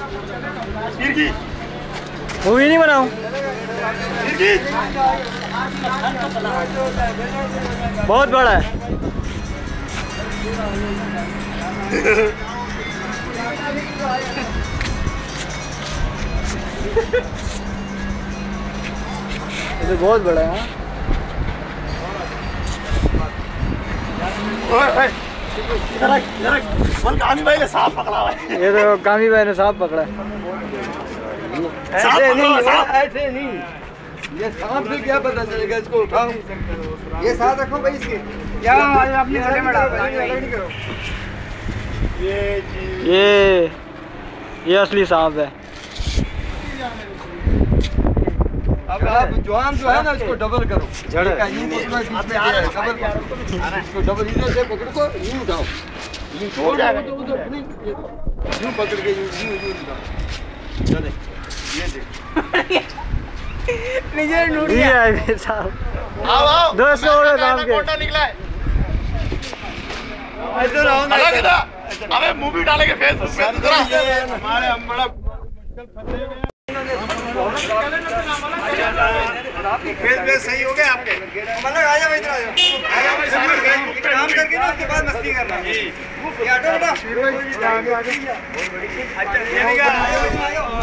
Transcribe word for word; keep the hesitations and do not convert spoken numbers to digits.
Movie नहीं बनाऊं, बहुत बड़ा है। ये तो बहुत बड़ा है। कामी भाई ने सांप पकड़ा है। ये तो कामी भाई ने सांप पकड़ा है। ऐसे नहीं, ऐसे नहीं, ये सांप से क्या पता चलेगा, इसको उठाओ, ये साथ रखो भाई इसके, क्या अपने गले में डालो, ये ये असली सांप है। अब आप जवान जो है ना, इसको डबल करो, जड़ का यूं उसमें बीच में दिया है, डबल करो, इसको डबल इधर से पकड़ को यूं उठाओ, यूं छोड़ जाएगा, उधर नहीं, यूं पकड़ के यूं यूं यूं उठाओ, चले ये देख नीचे नूर गया है साहब। आओ आओ दोस्तों और काम के कोटा निकला है। इधर आओ ना, अलग ना, अबे मूवी डालेंगे फेसबुक पे तो जरा हमारे हम बड़ा फेस पे सही हो गए आपके। मतलब आ जा भाई, इधर आ जाओ, आ जा भाई, सामने काम करके ना उसके बाद मस्ती करना। ये हटो बेटा, अच्छा ये नहीं